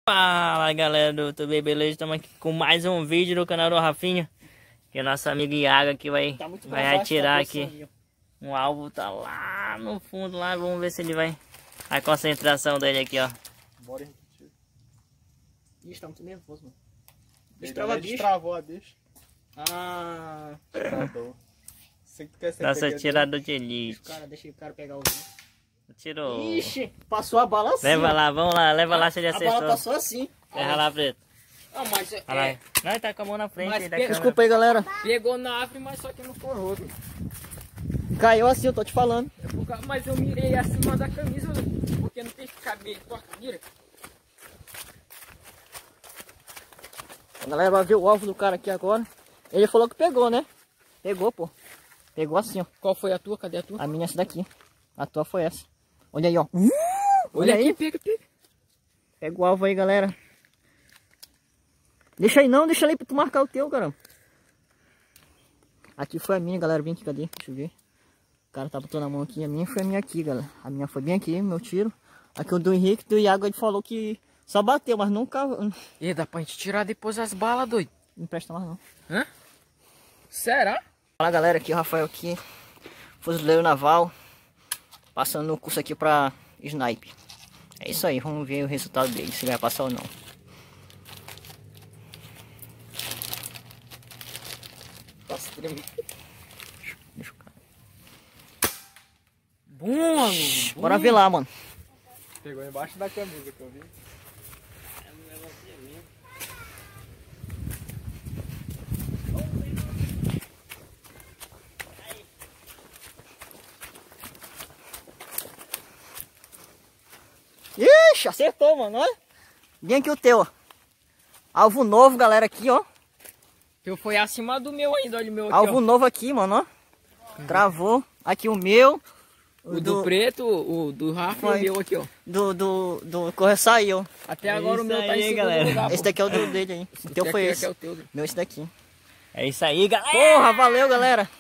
Fala galera do YouTube, beleza? Estamos aqui com mais um vídeo do canal do Rafinha. Que o nosso amigo Iago aqui vai atirar aqui. Um alvo tá lá no fundo lá, vamos ver se ele vai. A concentração dele aqui, ó. Bora repetir. Ixi, tá muito nervoso, mano. Ele destravou a bicha. Ah. Travou. Sei que tu quer ser Nosso pegador. atirador de elite. Deixa o cara pegar o vídeo. Tirou. Ixi, passou a bala assim. Leva lá, vamos lá, leva lá se ele A acertou. bala passou assim. Erra lá, preto. Ah, mas Olha lá. Não, ele tá com a mão na frente Mas aí da pega- câmera. Desculpa aí, galera. pegou na árvore, mas só que não forrou. Caiu assim, eu tô te falando. Mas eu mirei acima da camisa, porque não tem que caber com a mira. A galera vai ver o alvo do cara aqui agora. Ele falou que pegou, né? Pegou, pô. Pegou assim, ó. Qual foi a tua? Cadê a tua? A minha é essa daqui. A tua foi essa. Olha aí, ó. Olha aí. aqui, pega. Pega o alvo aí, galera. Deixa aí não, deixa aí pra tu marcar o teu, caramba. Aqui foi a minha, galera. Vem aqui, cadê? Deixa eu ver. O cara tá botando a mão aqui. A minha foi a minha aqui, galera. A minha foi bem aqui, meu tiro. Aqui o do Henrique, do Iago, ele falou que só bateu, mas nunca... E dá pra gente tirar depois as balas, doido. Não presta mais não. Hã? Será? Fala, galera, aqui o Rafael aqui. Fuzileiro naval. Passando no curso aqui pra snipe. É isso aí, vamos ver o resultado dele, se ele vai passar ou não. Nossa, tremendo. Deixa o cara. Bom, amigo. Bora ver lá, mano. Pegou embaixo da camisa que eu vi. Ixi, acertou, mano, olha. Vem aqui o teu, ó. Alvo novo, galera, aqui, ó. Eu foi acima do meu ainda, olha o meu aqui, Alvo ó. novo aqui, mano, ó. Travou. Aqui o meu. O do preto, o do Rafa e Foi. o meu aqui, ó. Do corre saiu. Até agora o meu tá aí, em segundo galera. lugar, pô. Esse daqui é o dele aí. O teu foi aqui esse. é o teu. Meu esse daqui. É isso aí, galera. Porra, valeu, galera.